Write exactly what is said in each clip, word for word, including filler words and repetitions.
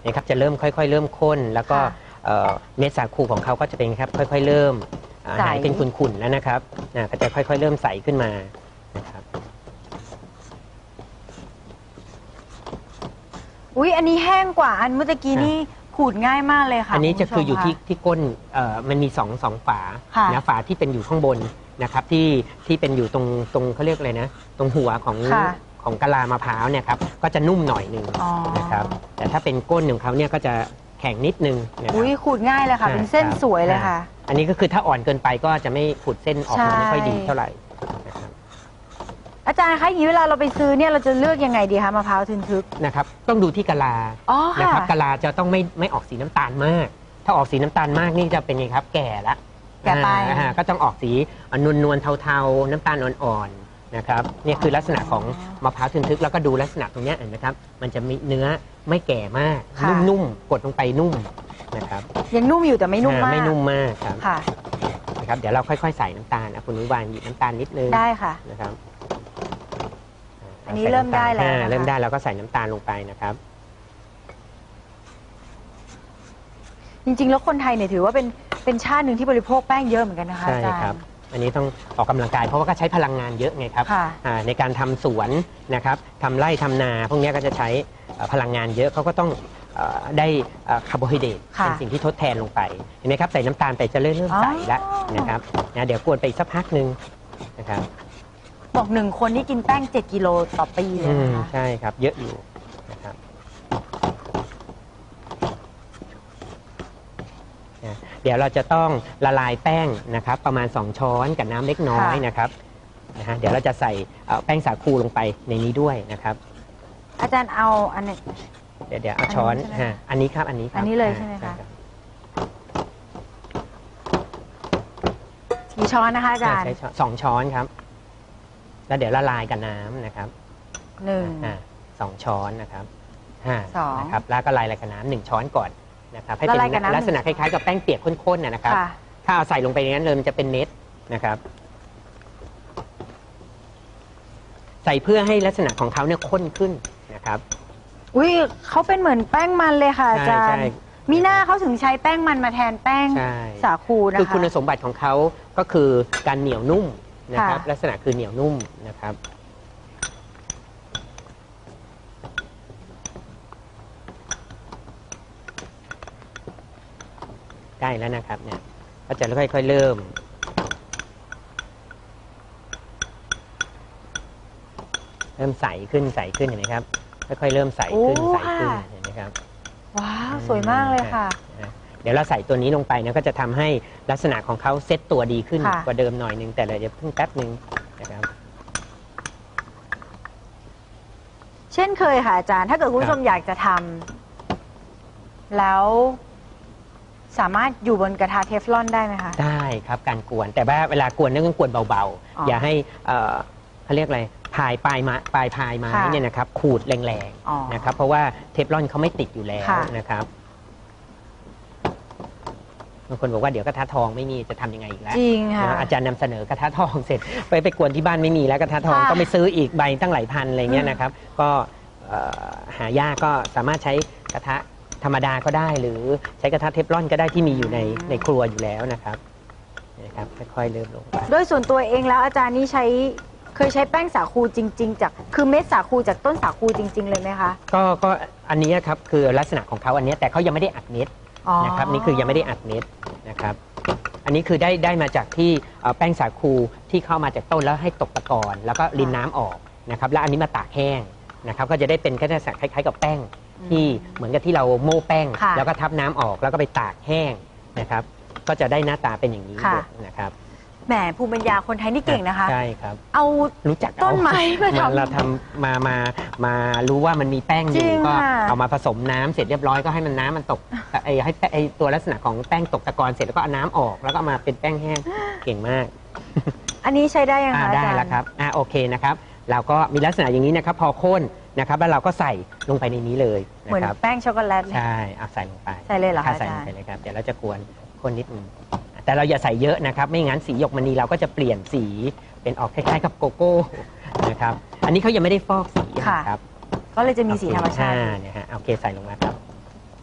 นะครับจะเริ่มค่อยๆเริ่มข้นแล้วก็เม็ดสาคูของเขาก็จะเป็นครับค่อยๆเริ่มหายเป็นขุ่นๆแล้วนะครับก็จะค่อยๆเริ่มใสขึ้นมานะครับอุ๊ยอันนี้แห้งกว่าอันเมื่อกี้นี่ขูดง่ายมากเลยค่ะอันนี้จะคืออยู่ที่ที่ก้นมันมีสองสองฝานะฝาที่เป็นอยู่ข้างบนนะครับที่ที่เป็นอยู่ตรงตรงเขาเรียกอะไรนะตรงหัวของของกะลามะพร้าวเนี่ยครับก็จะนุ่มหน่อยนึงนะครับแต่ถ้าเป็นก้นของเขาเนี่ยก็จะแข็งนิดนึงนะครับอุ้ยขูดง่ายเลยค่ะเป็นเส้นสวยเลยค่ะอันนี้ก็คือถ้าอ่อนเกินไปก็จะไม่ขูดเส้นออกมาไม่ค่อยดีเท่าไหร่อาจารย์คะอย่างนี้เวลาเราไปซื้อเนี่ยเราจะเลือกยังไงดีคะมะพร้าวทึนทึกนะครับต้องดูที่กะลานะครับกะลาจะต้องไม่ไม่ออกสีน้ำตาลมากถ้าออกสีน้ำตาลมากนี่จะเป็นไงครับแก่ละแก่ไปก็ต้องออกสีนวลนวลเทาๆน้ำตาลอ่อนๆนะครับนี่คือลักษณะของมะพร้าวทึนทึกแล้วก็ดูลักษณะตรงนี้นะครับมันจะมีเนื้อไม่แก่มากนุ่มๆกดลงไปนุ่มนะครับยังนุ่มอยู่แต่ไม่นุ่มมากไม่นุ่มมากครับนะครับเดี๋ยวเราค่อยๆใส่น้ำตาลคุณนุ้ยวางหยิบน้ำตาลนิดนึงได้ค่ะนะครับอันนี้เริ่มได้แล้วเริ่มได้แล้วก็ใส่น้ำตาลลงไปนะครับจริงๆแล้วคนไทยเนี่ยถือว่าเป็นเป็นชาติหนึ่งที่บริโภคแป้งเยอะเหมือนกันนะคะใช่ครับอันนี้ต้องออกกำลังกายเพราะว่าก็ใช้พลังงานเยอะไงครับในการทำสวนนะครับทำไร่ทำนาพวกนี้ก็จะใช้พลังงานเยอะเขาก็ต้องได้คาร์โบไฮเดรตเป็นสิ่งที่ทดแทนลงไปเห็นไหมครับใส่น้ำตาลไปจะเริ่มเริ่มใสแล้วนะครับนะเดี๋ยวกวนไปอีกสักพักหนึ่งนะครับบอกหนึ่งคนที่กินแป้งเจ็ดกิโลต่อปีเลยนะคะใช่ครับเยอะอยู่นะครับเดี๋ยวเราจะต้องละลายแป้งนะครับประมาณสองช้อนกับน้ำเล็กน้อยนะครับนะฮะเดี๋ยวเราจะใส่แป้งสาคูลงไปในนี้ด้วยนะครับอาจารย์เอาอันนี้เดี๋ยวเดี๋ยวเอาช้อนฮะอันนี้ครับอันนี้ครับอันนี้เลยใช่ไหมคะกี่ช้อนนะคะอาจารย์สองช้อนครับแล้วเดี๋ยวละลายกับน้ำนะครับหนึ่งสองช้อนนะครับห้านะครับแล้วก็ละลายกับน้ำหนึ่งช้อนก่อนนะครับให้เป็นลักษณะคล้ายๆกับแป้งเปียกข้นๆนะครับถ้าเอาใส่ลงไปในนั้นเลยมันจะเป็นเม็ดนะครับใส่เพื่อให้ลักษณะของเขาเนี่ยข้นขึ้นนะครับอุ้ยเขาเป็นเหมือนแป้งมันเลยค่ะอาจารย์มีหน้าเขาถึงใช้แป้งมันมาแทนแป้งสาคูนะคะคือคุณสมบัติของเขาก็คือการเหนียวนุ่มนะครับลักษณะคือเหนียวนุ่มนะครับใกล้แล้วนะครับเนี่ยก็จะค่อยๆเริ่มเริ่มใสขึ้นใสขึ้นเห็นไหมครับค่อยๆเริ่มใสขึ้นใสขึ้นเห็นไหมครับว้าวสวยมากเลยค่ะเดี๋ยวเราใส่ตัวนี้ลงไปนะก็จะทำให้ลักษณะของเขาเซตตัวดีขึ้นกว่าเดิมหน่อยนึงแต่เราจะเพิ่งแป๊บนึงนะครับเช่นเคยค่ะอาจารย์ถ้าเกิดคุณผู้ชมอยากจะทำแล้วสามารถอยู่บนกระทะเทฟลอนได้ไหมคะได้ครับการกวนแต่ว่าเวลากวนต้องกวนเบาๆอย่าให้เขาเรียกอะไรพายปลายไม้ปลายพายไม้เนี่ยนะครับขูดแรงๆนะครับเพราะว่าเทฟลอนเขาไม่ติดอยู่แล้วนะครับบางคนบอกว่าเดี๋ยวกระทะทองไม่มีจะทำยังไงอีกแล้วจริงค่ะอาจารย์นำเสนอกระทะทองเสร็จไปไปกวนที่บ้านไม่มีแล้วกระทะทองก็ไปซื้ออีกใบตั้งหลายพันอะไรเงี้ยนะครับก็หายากก็สามารถใช้กระทะธรรมดาก็ได้หรือใช้กระทะเทฟลอนก็ได้ที่มีอยู่ในในครัวอยู่แล้วนะครับนะครับค่อยๆเริ่มลงไปโดยส่วนตัวเองแล้วอาจารย์นี่ใช้เคยใช้แป้งสาคูจริงๆจากคือเม็ดสาคูจากต้นสาคูจริงๆเลยไหมคะก็ก็อันนี้ครับคือลักษณะของเขาอันนี้แต่เขายังไม่ได้อัดเม็ดนะครับนี่คือยังไม่ได้อัดเม็ดนะครับอันนี้คือได้ได้มาจากที่แป้งสาคูที่เข้ามาจากต้นแล้วให้ตกตะกอนแล้วก็รินน้ำออกนะครับแล้วอันนี้มาตากแห้งนะครับก็จะได้เป็นลักษณะคล้ายๆกับแป้งที่เหมือนกับที่เราโม่แป้งแล้วก็ทับน้ำออกแล้วก็ไปตากแห้งนะครับก็จะได้หน้าตาเป็นอย่างนี้นะครับแหมภูมิปัญญาคนไทยนี่เก่งนะคะใช่ครับเอารู้จักต้นไม้มาทำเราทำมามามารู้ว่ามันมีแป้งอยู่ก็เอามาผสมน้ำเสร็จเรียบร้อยก็ให้มันน้ำมันตกไอ้ให้ไอ้ตัวลักษณะของแป้งตกตะกอนเสร็จแล้วก็เอาน้ำออกแล้วก็มาเป็นแป้งแห้งเก่งมากอันนี้ใช้ได้ยังคะได้แล้วครับอ่าโอเคนะครับเราก็มีลักษณะอย่างนี้นะครับพอข้นนะครับแล้วเราก็ใส่ลงไปในนี้เลยเหมือนแป้งช็อกโกแลตใช่เอาใส่ลงไปใส่เลยเหรอคะใส่ลงไปเลยครับเดี๋ยวเราจะกวนคนนิดนึงแต่เราอย่าใส่เยอะนะครับไม่งั้นสีหยกมณีเราก็จะเปลี่ยนสีเป็นออกคล้ายๆกับโกโก้นะครับอันนี้เขายังไม่ได้ฟอกสีนะครับก็เลยจะมีสีธรรมชาติเนี่ยฮะโอเคใส่ลงมาครับ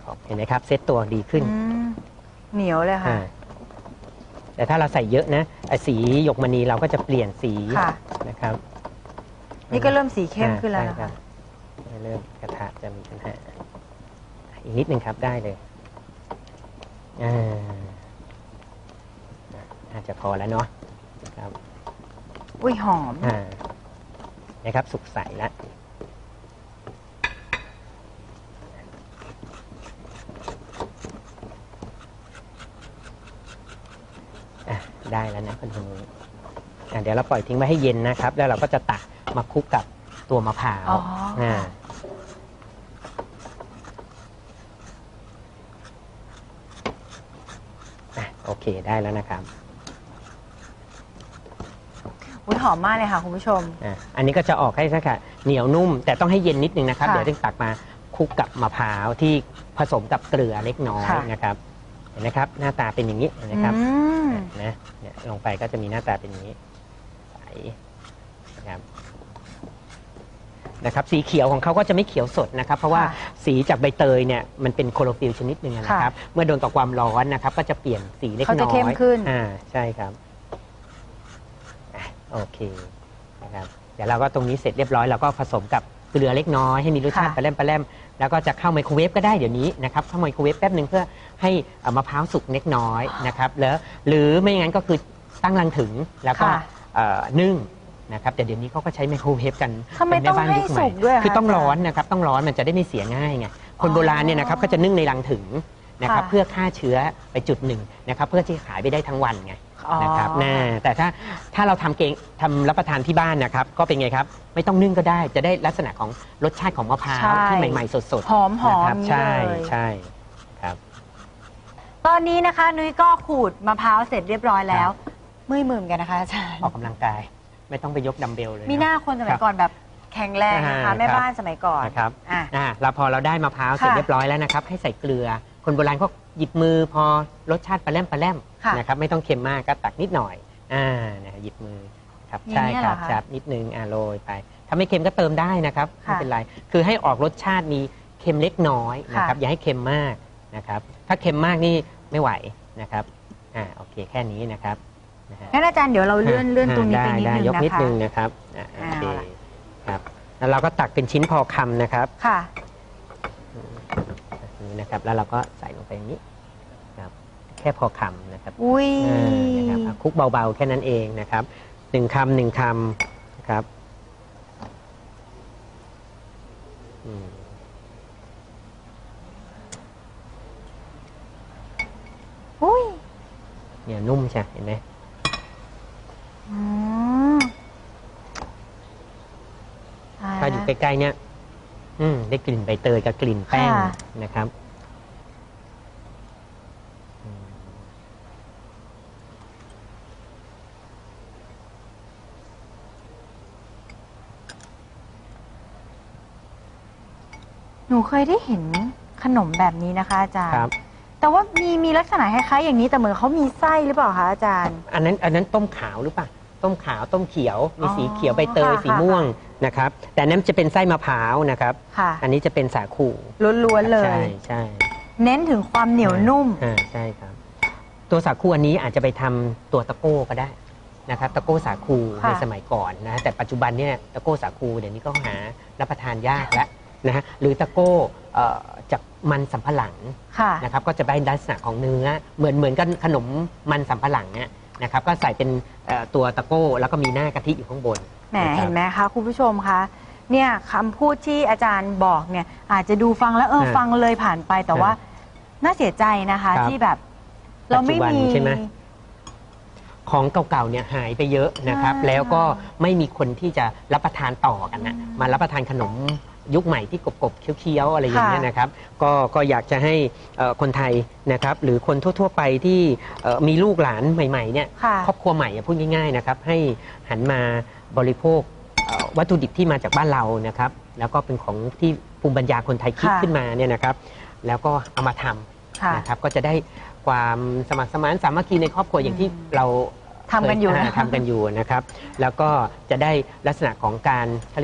เห็นไหมครับเซตตัวดีขึ้นอืมเหนียวเลยค่ะอ่าแต่ถ้าเราใส่เยอะนะไอ้สีหยกมณีเราก็จะเปลี่ยนสีค่ะนะครับนี่ก็เริ่มสีเข้มขึ้นแล้วอ่านะใช่คะรับเริ่มกระทะจะมีปัญหาอีกนิดหนึ่งครับได้เลยอ่าอาจจะพอแล้วเนาะครับอุ้ยหอมอ่านะครับสุกใสแล้วอ่ะได้แล้วนะคุณผู้ชมอ่ะเดี๋ยวเราปล่อยทิ้งไว้ให้เย็นนะครับ แล้วเราก็จะตักมาคลุกกับตัวมะพร้าวอ๋ออ่อ่าอ่ะโอเคได้แล้วนะครับอุ้ยหอมมากเลยค่ะคุณผู้ชมอ่ะอันนี้ก็จะออกให้สักค่ะเหนียวนุ่ม แต่ต้องให้เย็นนิดนึงนะครับค่ะเดี๋ยวต้องตักมาคลุกกับมะพร้าวที่ผสมกับเกลือเล็กน้อยค่ะนะครับเห็นนะครับ หน้าตาเป็นอย่างนี้เห็นะครับอืมนะเนี่ยลงไปก็จะมีหน้าตาเป็นอย่างนี้ใสนะครับนะครับ สีเขียวของเขาก็จะไม่เขียวสดนะครับ เพราะว่าค่ะสีจากใบเตยเนี่ยมันเป็นโคโลฟิลชนิดหนึ่งนะครับ เมื่อโดนต่อความร้อนนะครับ ก็จะเปลี่ยนสีเล็กน้อยเขาจะเข้มขึ้นอ่าใช่ครับอ่ะโอเคนะครับเดี๋ยวเราก็ตรงนี้เสร็จเรียบร้อยเราก็ผสมกับเกลือเล็กน้อยให้มีรสชาติค่ะปลาแรมปลาแรมแล้วก็จะเข้าไมโครเวฟก็ได้เดี๋ยวนี้นะครับเข้าไมโครเวฟแป๊บหนึ่งเพื่อให้เอ่อมะพร้าวสุกเล็กน้อยนะครับแล้วหรือไม่งั้นก็คือตั้งรังถึงแล้วก็ค่ะเอ่อนึ่งนะครับแต่เดี๋ยวนี้เขาก็ใช้ไมโครเวฟกันทำไมเป็นแม่บ้านต้องให้ยุคใหม่สุกด้วยอะคะคือต้องอาจารย์ร้อนนะครับต้องร้อนมันจะได้ไม่เสียง่ายไงคนโบราณเนี่ยนะครับก็จะนึ่งในรังถึงนะครับค่ะเพื่อฆ่าเชื้อไปจุดหนึ่งนะครับเพื่อที่ขายไปได้ทั้งวันไงอ๋อนะครับนะแต่ถ้าถ้าเราทำเกงทำรับประทานที่บ้านนะครับ ก็เป็นไงครับ ไม่ต้องนึ่งก็ได้จะได้ลักษณะของรสชาติของมะพร้าวใช่ที่ใหม่ๆ สดๆหอมหอมนะครับนี้ใช่เลยใช่ครับตอนนี้นะคะ นุ้ยก็ขูดมะพร้าวเสร็จเรียบร้อยแล้วเมื่อยมือเหมือนกันนะคะอาจารย์ออกกำลังกาย ไม่ต้องไปยกดัมเบลเลยมีหน้าคนสมัยก่อนแบบแข็งแรงนะอ่าคะแม่ครับบ้านสมัยก่อนนะครับอ่ะอ่าเราพอเราได้มะพร้าวเสร็จค่ะเรียบร้อยแล้วนะครับ ให้ใส่เกลือ คนโบราณก็หยิบมือพอรสชาติปลาแรมปลาแรมค่ะนะครับไม่ต้องเค็มมากก็ตักนิดหน่อยอ่านะหยิบมือครับอย่างใช่เงี้ยครับเหรอคะครับนิดนึงอ่าโรยไปถ้าไม่เค็มก็เติมได้นะครับไม่ค่ะเป็นไรคือให้ออกรสชาติมีเค็มเล็กน้อยนะครับค่ะอย่าให้เค็มมากนะครับถ้าเค็มมากนี่ไม่ไหวนะครับอ่าโอเคแค่นี้นะครับนะฮะงั้นอาจารย์เดี๋ยวเราเลื่อนเลื่อนตรงนี้ไปนิดได้นึงยกนะนิดคะนึงนะครับอ่าโอเคเอาล่ะครับแล้วเราก็ตักเป็นชิ้นพอคำนะครับค่ะนี่นะครับแล้วเราก็ใส่ลงไปอย่างนี้ครับแค่พอคำนะครับอุ้ยอ่านะครับอ่ะคลุกเบาๆแค่นั้นเองนะครับหนึ่งคำหนึ่งคำนะครับอืมอุ้ยเนี่ยนุ่มใช่เห็นไหมอืมตถ้าอยู่ใกล้ๆเนี่ยอืมได้กลิ่นใบเตยกับกลิ่นแป้งค่ะนะครับอืมหนูเคยได้เห็นขนมแบบนี้นะคะ อาจารย์ครับแต่ว่ามีมีลักษณะคล้ายๆอย่างนี้แต่เหมือนเขามีไส้หรือเปล่าคะอาจารย์อันนั้นอันนั้นต้มขาวหรือเปล่าต้มขาวต้มเขียวมีอ๋อสีเขียวใบเตยค่ะสีม่วงนะครับแต่อันนั้นจะเป็นไส้มะพร้าวนะครับค่ะอันนี้จะเป็นสาคูล้วนๆเลยใช่ใช่เน้นถึงความเหนียวนุ่มอ่าใช่ครับ ตัวสาคูอันนี้อาจจะไปทำตัวตะโก้ก็ได้นะครับตะโก้สาคูค่ะในสมัยก่อนนะแต่ปัจจุบันเนี่ยตะโก้สาคูเดี๋ยวนี้ก็หารับประทานยากแล้วนะฮะหรือตะโก้เอ่อจากมันสำปะหลังค่ะนะครับก็จะได้ลักษณะของเนื้อเหมือนเหมือนกันขนมมันสำปะหลังเนี่ยนะครับก็ใส่เป็นเอ่อตัวตะโก้แล้วก็มีหน้ากะทิอยู่ข้างบนแหมะครับเห็นไหมคะคุณผู้ชมคะเนี่ยคำพูดที่อาจารย์บอกเนี่ยอาจจะดูฟังแล้วเออฮะฟังเลยผ่านไปแต่ฮะว่าน่าเสียใจนะคะครับที่แบบ เราไม่ปัจจุมีบันใช่ไหม ของเก่าๆเนี่ยหายไปเยอะนะครับใช่แล้วก็ไม่มีคนที่จะรับประทานต่อกันนะมารับประทานขนมยุคใหม่ที่กรอบๆเคี้ยวๆอะไรอย่างเงี้ยนะครับ ก็ก็อยากจะให้เอ่อคนไทยนะครับ หรือคนทั่ว ๆ ไปที่เอ่อมีลูกหลานใหม่ๆเนี่ยค่ะครอบครัวใหม่อะพูดง่ายๆนะครับ ให้หันมาบริโภคเอ่อวัตถุดิบที่มาจากบ้านเรานะครับ แล้วก็เป็นของที่ภูมิปัญญาคนไทยคิดค่ะขึ้นมาเนี่ยนะครับ แล้วก็เอามาทค่ะำนะครับก็จะได้ความสมัครสมานสามัคคีในครอบครัวอย่างที่เราทำกันอยู่เคนะทำกันอยู่นะครับ แล้วก็จะได้ลักษณะของการเขาเรียก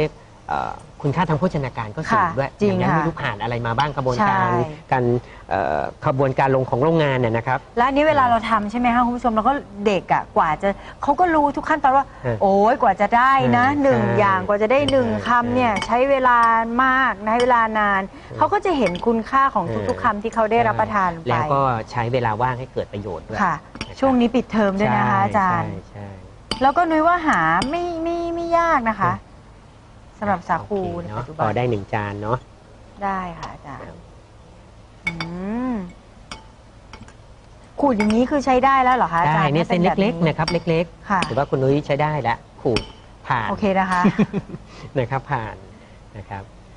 เอ่อคุณค่าทางโภชนาการก็สูงด้วยจริงอย่างนั้นค่ะไม่รู้ผ่านอะไรมาบ้างกระบวนการใช่การเอ่อขบวนการลงของโรงงานเนี่ยนะครับและอันนี้เวลาเราทำใช่ไหมคะคุณผู้ชมเราก็เด็กอ่ะกว่าจะเขาก็รู้ทุกขั้นตอนว่าเออโอ้ยกว่าจะได้นะเออหนึ่งใช่อย่างกว่าจะได้หนึ่งเออคำเนี่ยใช้เวลามากใช้เวลานานเขาก็จะเห็นคุณค่าของเออทุกๆคำที่เขาได้รับประทานไปแล้วก็ใช้เวลาว่างให้เกิดประโยชน์ด้วยค่ะ ช่วงนี้ปิดเทอมด้วยนะคะอาจารย์ใช่ใช่แล้วก็นุ้ยว่าหาไม่ไม่ไม่ยากนะคะสำหรับสาคูโอเคในเนาะปัจจุพบัอน ได้หนึ่งจานเนาะได้ค่ะอาจารย์อืมขูดอย่างนี้คือใช้ได้แล้วเหรอคะอาจาได้รย์เนี่ยเส้นถ้าป็แบบเล็กๆนะครับเล็กค่ะๆถือว่าคุณนุ้ยใช้ได้แล้วขูดผ่านโอเคนะคะนะครับผ่านนะครับ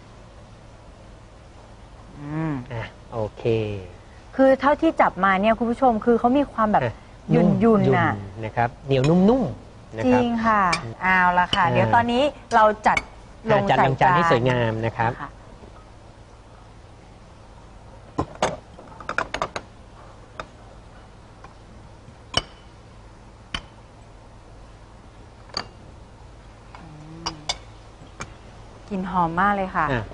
อืมอ่ะโอเคคือเท่าที่จับมาเนี่ยคุณผู้ชมคือเขามีความแบบอ่ะยุ่นยุนๆน่ะนะครับเหนียวนุ่มๆนะจคริรับงค่ะเอาละค่ะอ่าเดี๋ยวตอนนี้เราจัดลงอ่ะจัดใส่ลงจานให้สวยงามนะครับค่ะอืมกลิ่นหอมมากเลยค่ะอ่ะ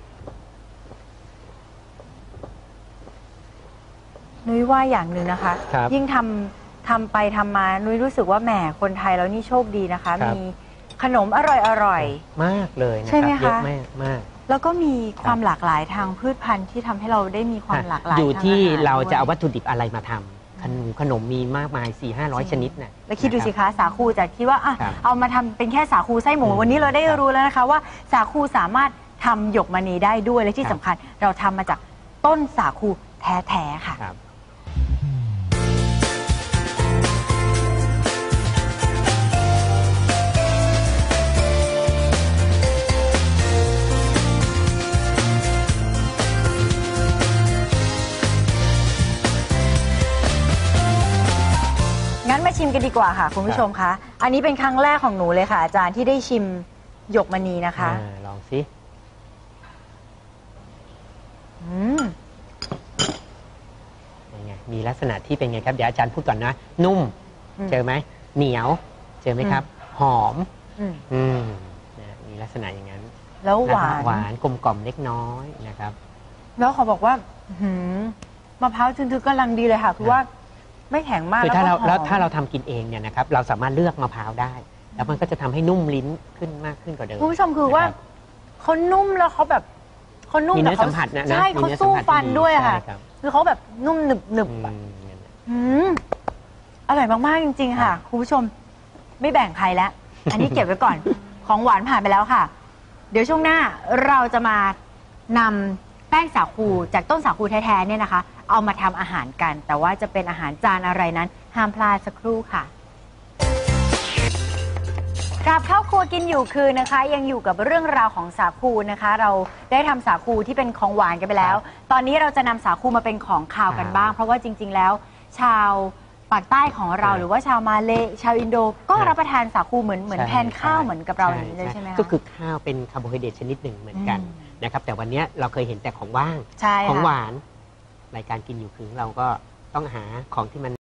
นุ้ยว่าอย่างหนึ่งนะคะครับยิ่งทำทำไปทำมานุ้ยรู้สึกว่าแหมคนไทยแล้วนี่โชคดีนะคะครับมีขนมอร่อยอร่อยมากเลยนะใช่คไหมรับคะเยอะมากมากๆแล้วก็มีความหลากหลายทางพืชพันธุ์ที่ทำให้เราได้มีความหลากหลายอยู่ทางที่อาหเราจะเอาด้วยวัตถุดิบอะไรมาทำขนมขนมมีมากมาย สี่ห้าร้อย ชนิดนะแล้วคิดดูสินะคะสาคูจากคิดว่าอ่ะครับเอามาทำเป็นแค่สาคูไส้หมูอืมวันนี้เราได้ครับรู้แล้วนะคะว่าสาคูสามารถทำหยกมณีได้ด้วยและที่ครับสำคัญเราทำมาจากต้นสาคูแท้ๆค่ะครับงั้นมาชิมกันดีกว่าค่ะคุณผู้ชมคะ อันนี้เป็นครั้งแรกของหนูเลยค่ะ อาจารย์ที่ได้ชิมหยกมณีนะคะอ่าลองสิอืมเป็นไงมีลักษณะที่เป็นไงครับเดี๋ยวอาจารย์พูดก่อนนะ นุ่มอืมเจอไหมเหนียว เจอไหมครับ หอมอืมอืมนะมีลักษณะอย่างนั้นแล้วหวาะครับนหวานกลมกล่อมเล็กน้อยนะครับแล้วเขาบอกว่าอื้อหือมะพร้าวจึงทึกกำลังดีเลยค่ะ คือว่าไม่แข็งมากคือแล้วถ้าก็เราหอมแล้วถ้าเราทำกินเองเนี่ยนะครับ เราสามารถเลือกมะพร้าวได้ แล้วมันก็จะทำให้นุ่มลิ้นขึ้นมากขึ้นกว่าเดิมคุณผู้ชมคือว่านะรับเขานุ่มแล้วเขาแบบเขานุ่มมีแต่เนื้อเขาสัมผัสนะนะใช่มีเขานื้อสู้สัมผัสฟันที่ด้วยอะค่ะใช่รับคือเขาแบบนุ่มหนึบหนึบอืมอะนั่นแหละอืมอร่อยมาก ๆ จริง ๆ ค่ะ คุณผู้ชมไม่แบ่งใครแล้ว อันนี้เก็บไว้ก่อน ของหวานผ่านไปแล้วค่ะ เดี๋ยวช่วงหน้าเราจะมานำแป้งสาคูจากต้นสาคูแท้ ๆ เนี่ยนะคะ เอามาทำอาหารกัน แต่ว่าจะเป็นอาหารจานอะไรนั้น ห้ามพลาดสักครู่ค่ะ กลับเข้าครัวกินอยู่คืนนะคะ ยังอยู่กับเรื่องราวของสาคูนะคะ เราได้ทำสาคูที่เป็นของหวานกันไปแล้ว ตอนนี้เราจะนำสาคูมาเป็นของคาวกันบ้าง เพราะว่าจริง ๆ แล้ว ชาวปากใต้ของเราครับหรือว่าชาวมาเลชาวอินโด ก็ครับรับประทานสาคูเหมือนเหมือนใช่แทนข้าวใช่เหมือนกับเราอย่างนี้เลยใช่ไหมคะก็คือข้าวเป็นคาร์โบไฮเดรตชนิดหนึ่งเหมือนกันอืมนะครับ แต่วันนี้เราเคยเห็นแต่ของว่างใช่ของหค่ะวาน รายการกินอยู่คือเราก็ต้องหาของที่มัน